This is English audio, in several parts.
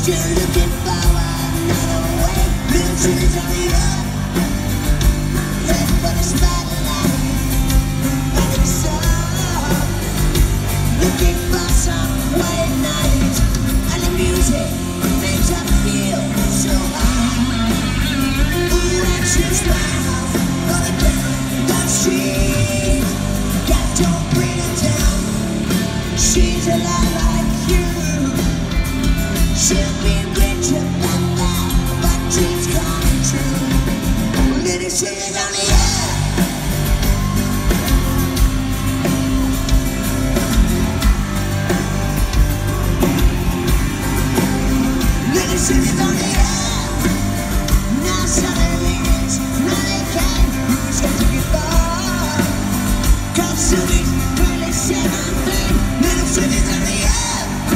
Still looking for another way. Little cities on the up, heading for the spotlight, running sun, looking for some white night, and the music makes us feel so high. Ooh, and she smiles, going down the street. God, don't bring her down. She's a lot like you. She'll be rich about that, but dreams coming true. Little cities on the air. Little cities on the air. Now suddenly it's not a game. Who's got to get far? Consuming, really saying thing. Little cities on the air.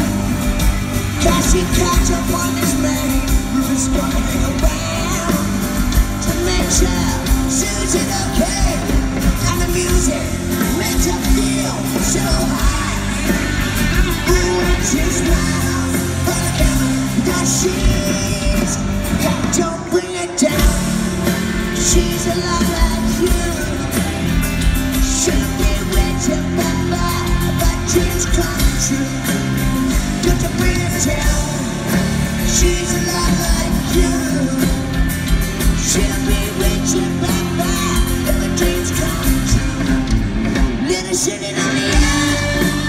She catch up on this man who's going around to make sure she's okay, and the music makes her feel so high. Ooh, and she smiles for the camera that she's got, don't bring it down. She's a lot like you. She'll be rich and bad, but dreams come true. Got to bring it down. She's a lot like you. She'll be rich and bad, if the dreams come true. Little sitting on the air.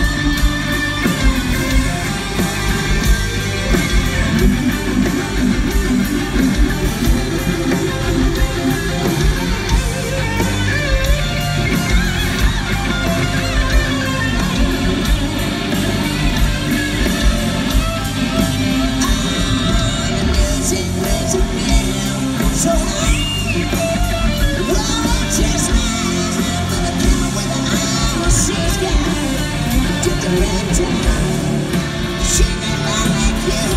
So high, oh, just smiles for the camera with the eyes she's got. Took the red down. She's not like you.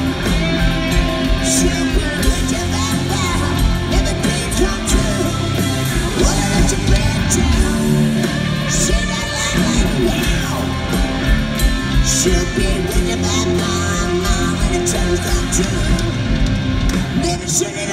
She'll be rich and bad, if the dreams come true. What I let you bring down. She's not like you. She'll be rich and bad, when the dreams come true. Living shit.